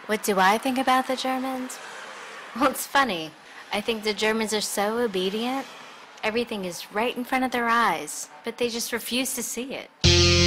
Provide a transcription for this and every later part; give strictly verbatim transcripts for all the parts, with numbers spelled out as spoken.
What do I think about the Germans? Well, it's funny. I think the Germans are so obedient. Everything is right in front of their eyes, but they just refuse to see it.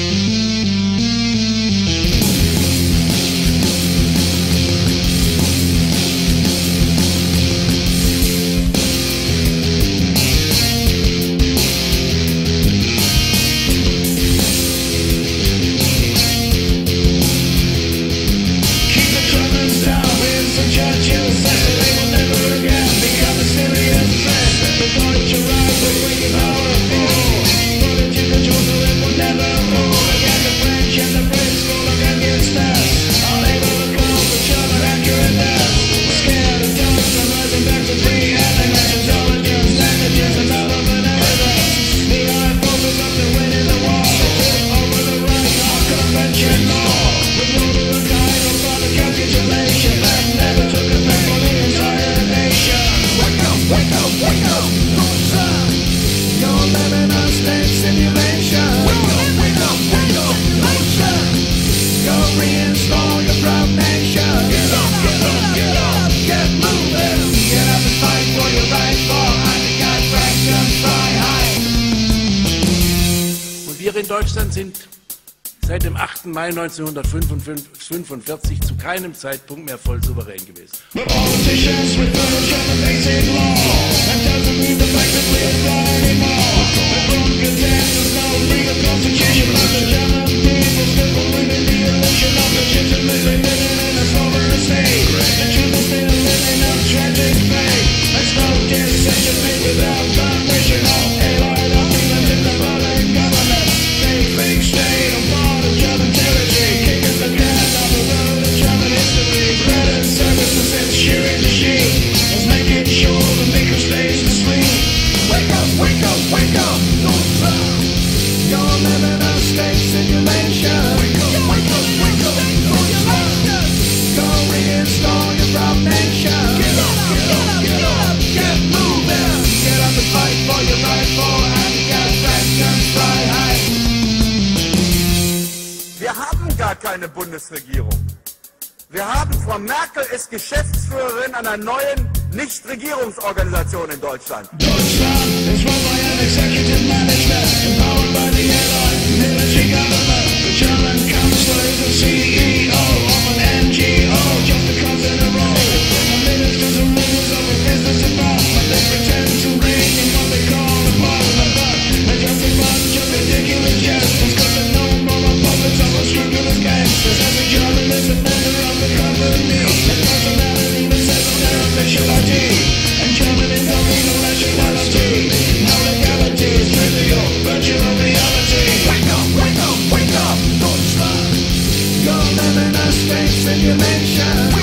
Wir in Deutschland sind seit dem achten Mai neunzehnhundertfünfundvierzig zu keinem Zeitpunkt mehr voll souverän gewesen. Wir haben gar keine Bundesregierung. Wir haben, Frau Merkel ist Geschäftsführerin einer neuen Nichtregierungsorganisation in Deutschland. Deutschland is run by an executive management, empowered by the allied military government. The German Chancellor is the C E O of an N G O, just because in a row. The ministers and rulers of a business department, they pretend to reign in what they call a parliament, but they're just a bunch of ridiculous jesters, cause they're no more puppets of unscrupulous gangsters. Every German is a member of the company, the personality that says on their official I D, and German is no legal nationality. No legality is trivial, virtual reality. Wake up, wake up, wake up, Deutschland. You're living a strange simulation.